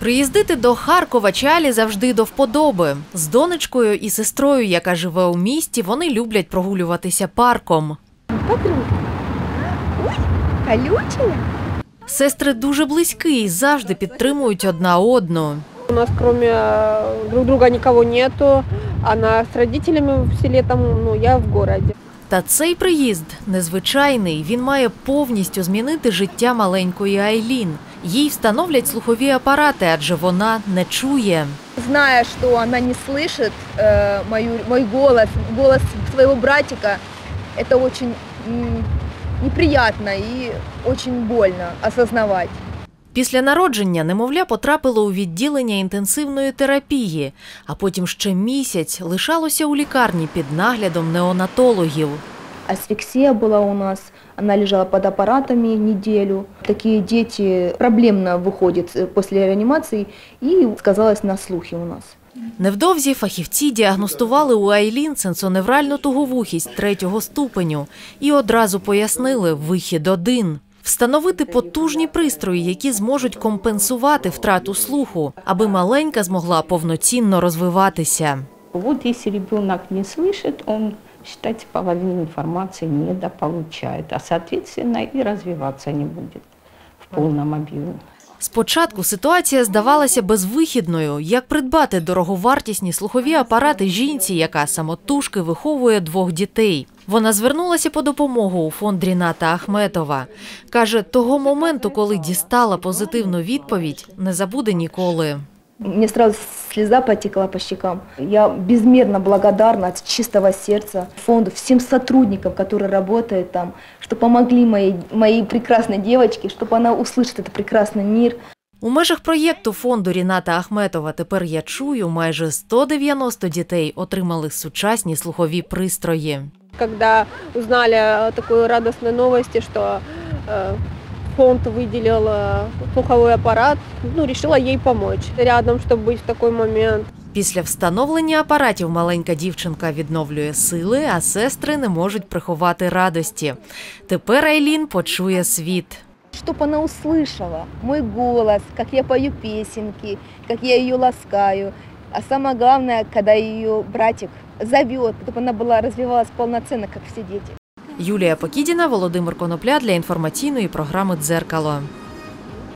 Приїздити до Харкова Чалі завжди до вподоби. З донечкою і сестрою, яка живе у місті, вони люблять прогулюватися парком. Ой, колючая. Сестри дуже близькі і завжди підтримують одна одну. У нас кроме друг друга никого нету. Она с родителями в селе, я в городе. Та цей приїзд незвичайний. Він має повністю змінити життя маленької Айлін. Їй встановлять слухові апарати, адже вона не чує. Зная, что она не слышит мой голос своего братика, это очень неприятно и очень больно осознавать. Після народження немовля потрапило у відділення інтенсивної терапії, а потім ще місяць лишалося у лікарні під наглядом неонатологів. Асфиксия была у нас, она лежала под аппаратами неделю. Такие дети проблемно выходят после реанимации и сказалось на слухе у нас. Невдовзі фахівці діагностували у Айлін сенсоневральну туговухість 3-го ступеню і одразу пояснили – вихід один. Встановити потужні пристрої, які зможуть компенсувати втрату слуху, аби маленька змогла повноцінно розвиватися. Вот если ребенок не слышит, он, считайте, половину информации недополучает, а соответственно и развиваться не будет в полном объеме. Спочатку ситуація здавалася безвихідною. Як придбати дороговартісні слухові апарати жінці, яка самотужки виховує 2 дітей? Вона звернулася по допомогу у фонд Ріната Ахметова. Каже, того моменту, коли дістала позитивну відповідь, не забуде ніколи. Мне сразу слеза потекла по щекам. Я безмерно благодарна от чистого сердца фонду, всем сотрудникам, которые работают там, что помогли моей прекрасной девочке, чтобы она услышала этот прекрасный мир. У межах проєкту фонду Ріната Ахметова «Тепер я чую» майже 190 дітей отримали сучасні слухові пристрої. Когда узнали такую радостную новость, что фонд выделил слуховой аппарат, решила ей помочь. Рядом, чтобы быть в такой момент. Після встановлення апаратів маленька дівчинка відновлює сили, а сестри не можуть приховати радості. Тепер Айлін почує світ. Чтобы она услышала мой голос, как я пою песенки, как я ее ласкаю. А самое главное, когда ее братик зовет, чтобы она развивалась полноценно, как все дети. Юлія Покідіна, Володимир Конопля для інформаційної програми «Дзеркало».